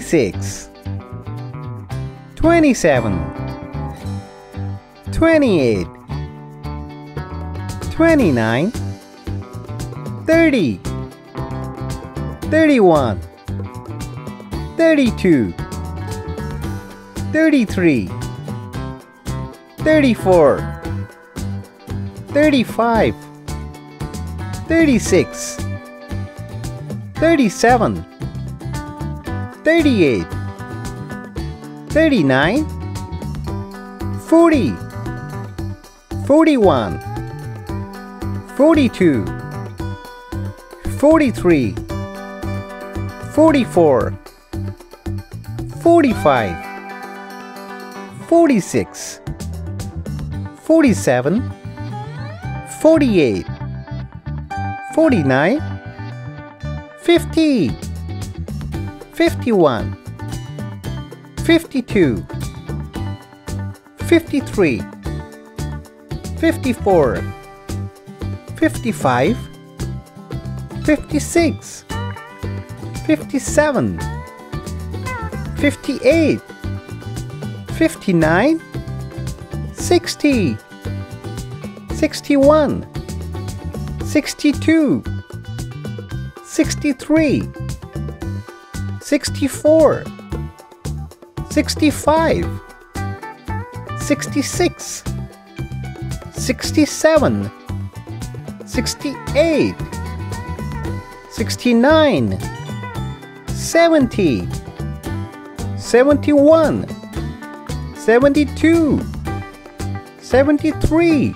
26, 27, 28, 29, 30, 31, 32, 33, 34, 35, 36, 37, 38, 39, 40, 41, 42, 43, 44, 45, 46, 47, 48, 49, 50, 51, 52, 53, 54, 55, 56, 57, 58, 59, 60, 61, 62, 63, 64, 65, 66, 67, 68, 69, 70, 71, 72, 73,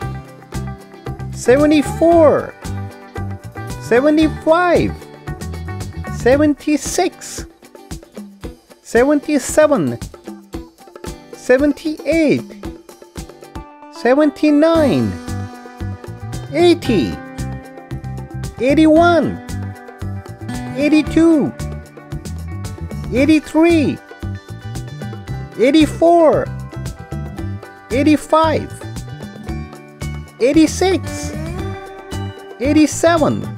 74, 75, 76, 77, 78, 79, 80, 81, 82, 83, 84, 85, 86, 87,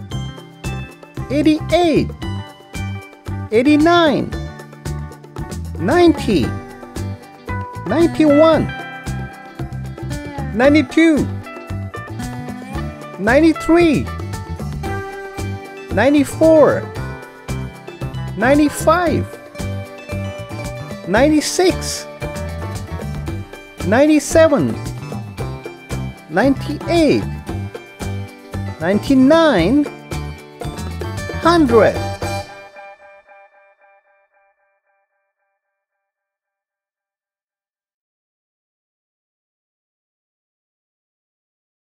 88, 89, 90, 91, 92, 93, 94, 95, 96, 97, 98, 99, 100.